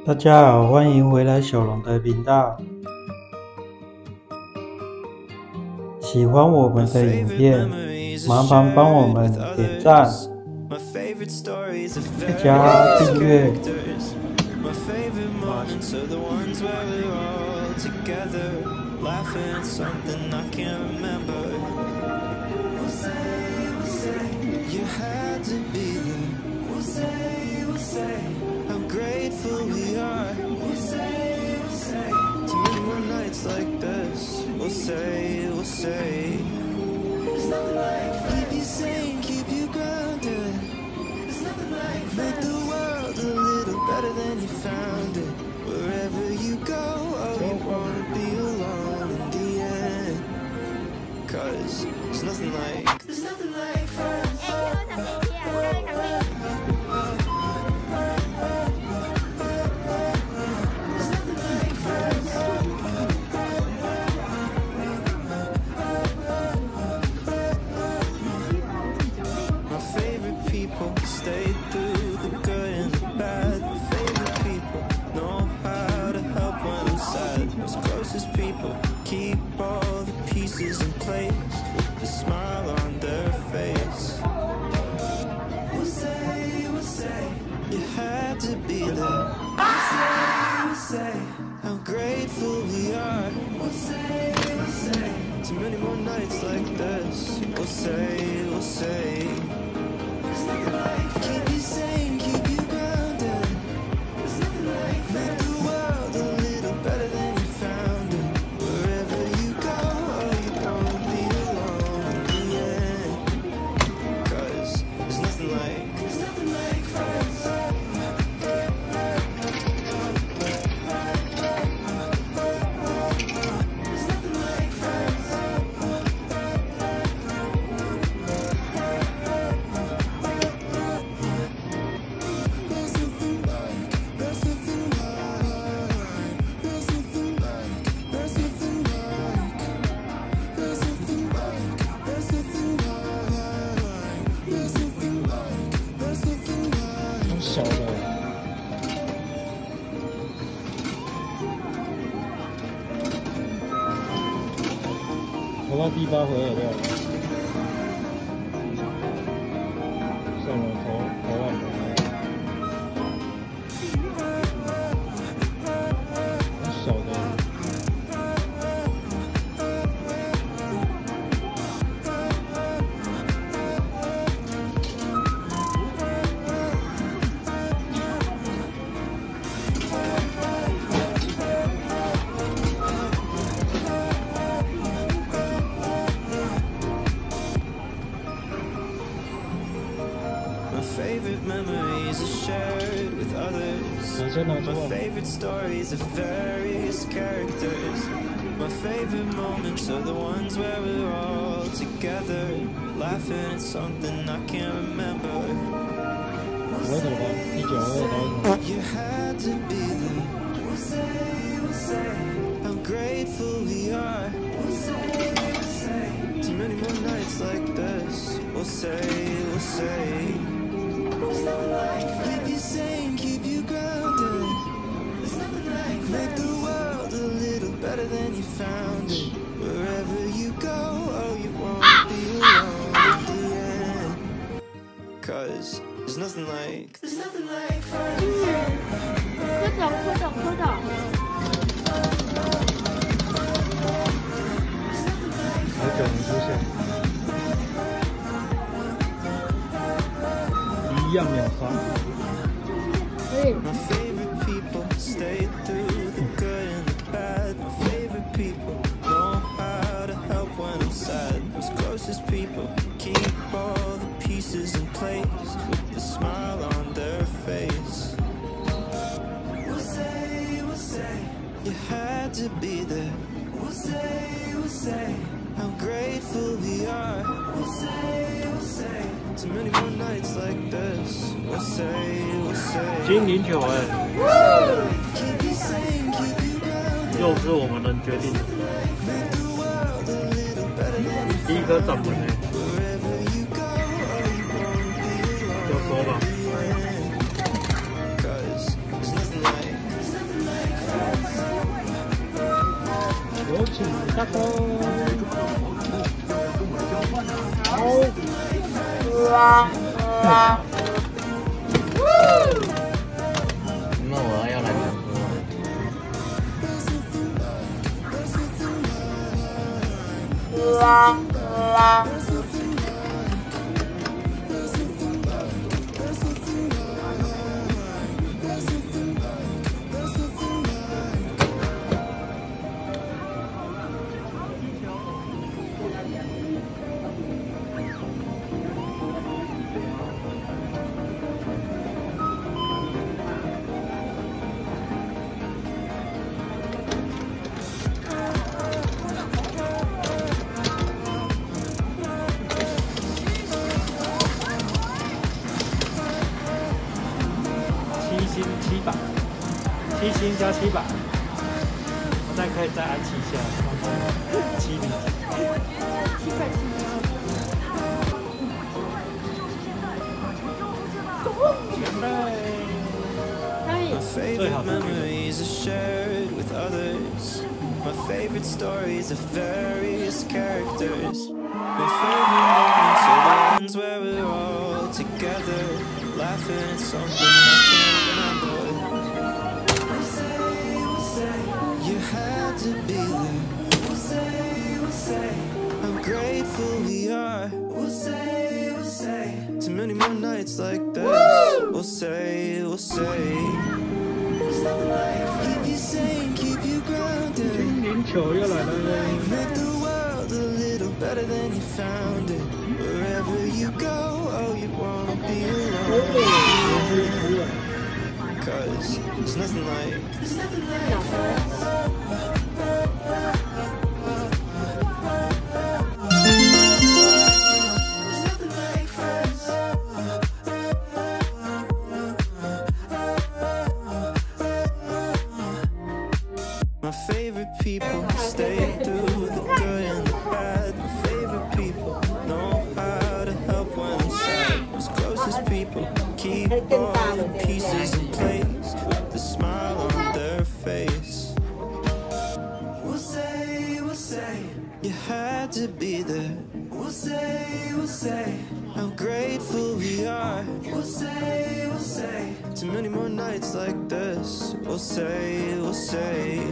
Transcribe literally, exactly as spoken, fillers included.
大家好，欢迎回来小龙的频道。喜欢我们的影片，麻烦帮我们点赞、加订阅。 How grateful we are. We'll say, we'll say. Too many more nights like this. We'll say, we'll say. There's nothing like fun. Keep you sane, keep you grounded. There's nothing like fun. Make the world a little better than you found it. Wherever you go, oh, you won't be alone in the end. Cause there's nothing like, there's nothing like fun. Stay through the good and the bad. My favorite people know how to help when I'm sad. Most closest people keep all the pieces in place with a smile on their face. We'll say, we'll say, you had to be there. We'll say, we'll say, how grateful we are. We'll say, we'll say, too many more nights like this. We'll say, we'll say. Keep you sane, keep you grounded. There's nothing like that. Make the world a little better than you found it. Wherever you go, oh, you won't be alone in the end. Cause there's nothing like, there's nothing like friends. There's nothing like friends. 小的，我到第八回合掉了，算了，投投完了。小的。 My favorite memories are shared with others. My favorite stories of various characters. My favorite moments are the ones where we're all together, laughing at something I can't remember. You had to be there. We'll say, we'll say, how grateful we are. We'll say, we'll say, too many more nights like this. We'll say, we'll say. There's nothing like keep you sane, keep you grounded. There's nothing like make the world a little better than you found it. Wherever you go, oh, you won't be alone in the end. Cause there's nothing like, there's nothing like friends. 科长，科长，科长。 好久没出现。一样秒杀。 My favorite people stay through the good and the bad. My favorite people know how to help when I'm sad. Those closest people keep all the pieces in place with a smile on their face. We'll say, we'll say, you had to be there. We'll say, we'll say, how grateful we are. We'll say, we'll say, too many more nights like this. We'll say, we'll say. 金零球哎，又是我们能决定的。第一颗掌门哎，就说吧。 下钩。好。那我要来唱歌。 七百，七星加七百，我再可以再按七下，七零。 七百七十。 准备。 My favorite memories are shared with others. My favorite stories of various characters. My favorite moments are the ones where we're all together, laughing at something I can't remember. We'll say, we'll say, you had to be there. We'll say, we'll say, how grateful we are. We'll say, we'll say, too many more nights like this. Woo! We'll say, we'll say, keep you sane, keep you grounded. Make the world a little better than you found it. Wherever you go, oh, you won't be alone. Cause there's nothing like, there's nothing like friends. There's nothing like friends. My favorite people stay through the good and the bad. My favorite people know how to help when I'm sad. Those closest people keep all the pieces in place, with a smile on their face. We'll say, we'll say, you had to be there. We'll say, we'll say, how grateful we are. We'll say, we'll say, too many more nights like this. We'll say, we'll say.